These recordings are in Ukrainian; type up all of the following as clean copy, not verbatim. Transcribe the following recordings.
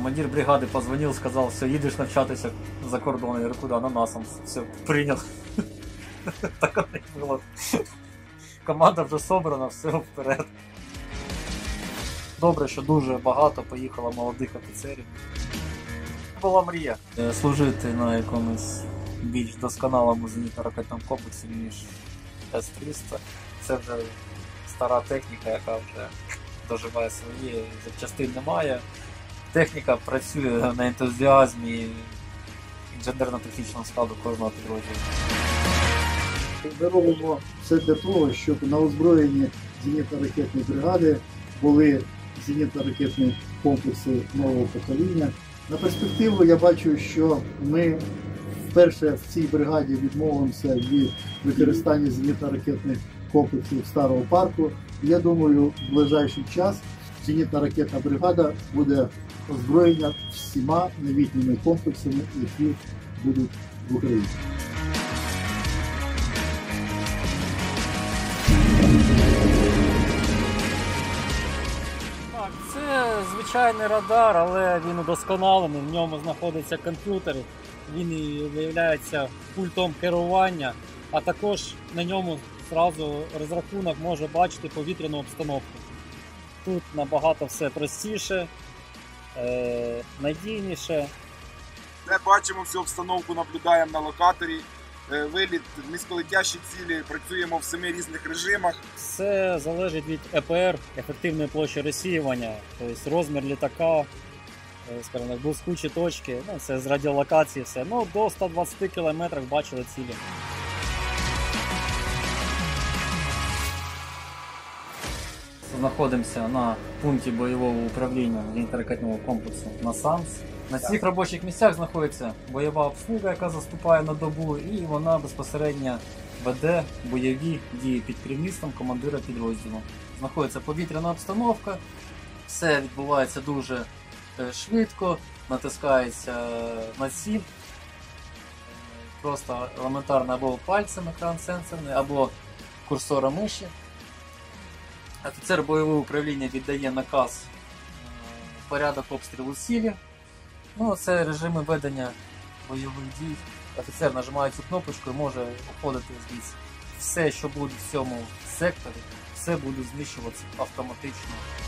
Командир бригады позвонил, сказал, все, едешь навчатися за кордон. Я говорю, куда? На НАСАМС. Все, принял. Так оно и было. Команда вже собрана, все, вперед. Добре, що дуже багато поїхало молодих офіцерів. Була мрія служити на якомусь більш досконалому зенітно-ракетному комплексі, ніж С-300. Це вже стара техніка, яка вже доживає свої, запчастин немає. Техніка працює на ентузіазмі інженерно-технічного складу кожного підрозділу. Ми робимо все для того, щоб на озброєнні зенітно-ракетної бригади були зенітно-ракетні комплекси нового покоління. На перспективу я бачу, що ми вперше в цій бригаді відмовимося від використання зенітно-ракетних комплексів старого парку. Я думаю, в ближайший час зенітно-ракетна бригада буде озброєна всіма новітніми комплексами, які будуть в Україні. Це звичайний радар, але він удосконалений, в ньому знаходиться комп'ютер, він виявляється пультом керування, а також на ньому одразу розрахунок може бачити повітряну обстановку. Тут набагато все простіше, надійніше. Де бачимо всю обстановку, наблюдаємо на локаторі, виліт, низьколетящі цілі, працюємо в 7 різних режимах. Все залежить від ЕПР, ефективної площі розсіювання, тобто розмір літака, скажімо, блискучі точки, ну, це з радіолокації все. Ну, до 120 км бачили цілі. Знаходимося на пункті бойового управління зенітно-ракетного комплексу НАСАМС. На цих робочих місцях знаходиться бойова обслуга, яка заступає на добу, і вона безпосередньо веде бойові дії під керівництвом командира підрозділу. Знаходиться повітряна обстановка, все відбувається дуже швидко, натискається на ціль, просто елементарно або пальцем екран сенсорний, або курсором миші. Офіцер бойового управління віддає наказ порядок обстрілу цілі. Ну, це режими ведення бойових дій. Офіцер нажимає цю кнопочку і може обходити звідси. Все, що буде в цьому секторі, все буде знищуватися автоматично.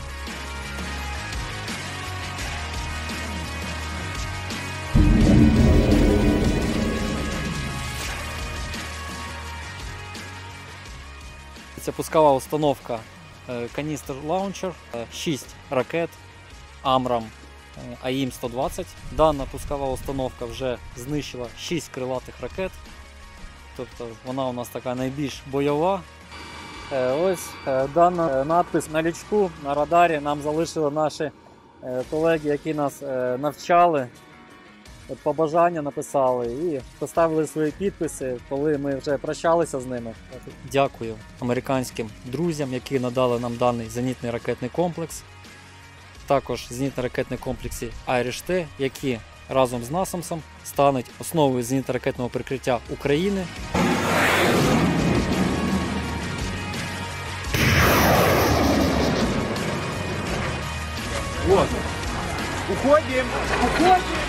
Це пускова установка каністр лаунчер, 6 ракет Амрам АІМ-120. Дана пускова установка вже знищила 6 крилатих ракет. Тобто вона у нас така найбільш бойова. Ось дана надпис на лючку, на радарі нам залишили наші колеги, які нас навчали. Побажання написали і поставили свої підписи, коли ми вже прощалися з ними. Дякую американським друзям, які надали нам даний зенітний ракетний комплекс. Також зенітно-ракетні комплекси Irish-T, які разом з НАСАМСом стануть основою зенітно-ракетного прикриття України. Вот. Уходим! Уходим!